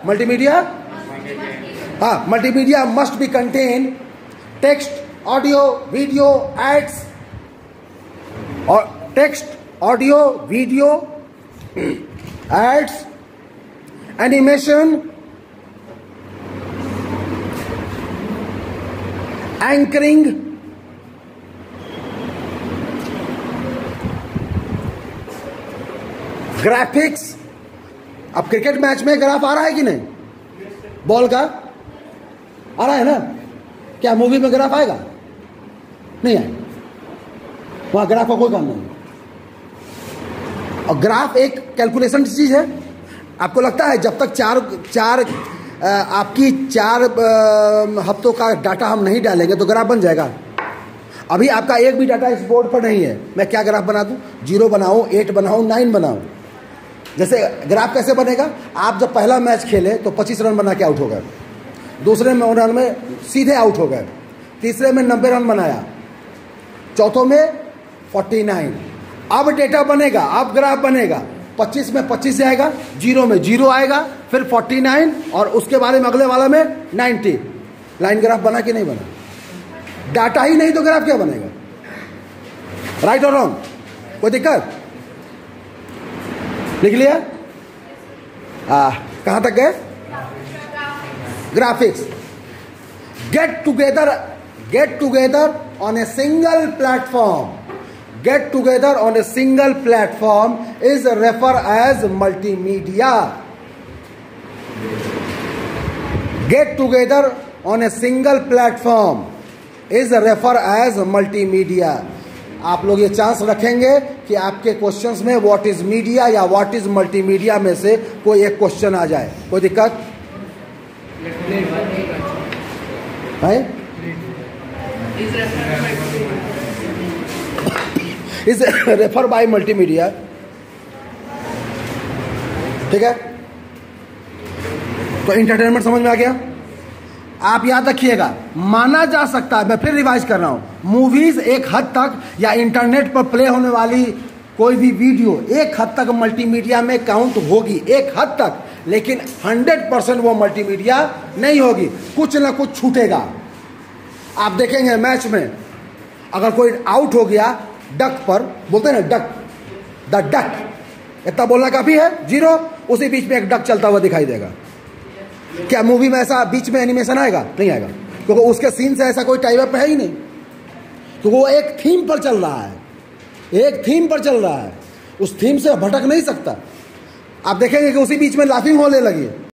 Multimedia, हाँ, multimedia must be contain text, audio, video, aids, और text, audio, video, aids, animation, anchoring, graphics. अब cricket match में graph आ रहा है कि नहीं? बॉल का आ रहा है ना? क्या मूवी में ग्राफ आएगा? नहीं आएगा, वहां ग्राफ का कोई काम नहीं। और ग्राफ एक कैलकुलेशन चीज है। आपको लगता है जब तक आपकी 4 हफ्तों का डाटा हम नहीं डालेंगे तो ग्राफ बन जाएगा? अभी आपका एक भी डाटा इस बोर्ड पर नहीं है, मैं क्या ग्राफ बना दूं? 0 बनाऊं, 8 बनाऊं, 9 बनाऊं? जैसे ग्राफ कैसे बनेगा? आप जब पहला मैच खेले तो 25 रन बना के आउट हो गए, दूसरे में रन में सीधे आउट हो गए, तीसरे में 90 रन बनाया, चौथों में 49। अब डेटा बनेगा, अब ग्राफ बनेगा, 25 में 25 जाएगा, 0 में 0 आएगा, फिर 49 और उसके बारे में अगले वाला में 90। लाइन ग्राफ बना कि नहीं बना? डाटा ही नहीं तो ग्राफ क्या बनेगा? राइट और रॉन्ग? कोई दिक्कत? लिख लिया? कहां तक गए? Graphics. Get together on a single platform, get together on a single platform is referred as multimedia. Get together on a single platform is referred as multimedia. आप लोग ये चांस रखेंगे कि आपके क्वेश्चंस में व्हाट इज मीडिया या what is multimedia में से कोई एक क्वेश्चन आ जाए। कोई दिक्कत है? Is refer by multimedia. ठीक है, तो इंटरटेनमेंट समझ में आ गया? आप याद रखिएगा, माना जा सकता है, मैं फिर रिवाइज कर रहा हूं, मूवीज एक हद तक या इंटरनेट पर प्ले होने वाली कोई भी वीडियो एक हद तक मल्टीमीडिया में काउंट होगी, एक हद तक, लेकिन 100% वो मल्टीमीडिया नहीं होगी, कुछ ना कुछ छूटेगा। आप देखेंगे मैच में अगर कोई आउट हो गया डक पर, बोलते हैं ना डक, द डक, इतना बोलना काफी है, 0, उसी बीच में एक डक चलता हुआ दिखाई देगा। क्या मूवी में ऐसा बीच में एनिमेशन आएगा? नहीं आएगा, क्योंकि उसके सीन से ऐसा कोई टाइप अप है ही नहीं, तो वो एक थीम पर चल रहा है, एक थीम पर चल रहा है, उस थीम से भटक नहीं सकता। आप देखेंगे कि उसी बीच में लाफिंग होने लगी।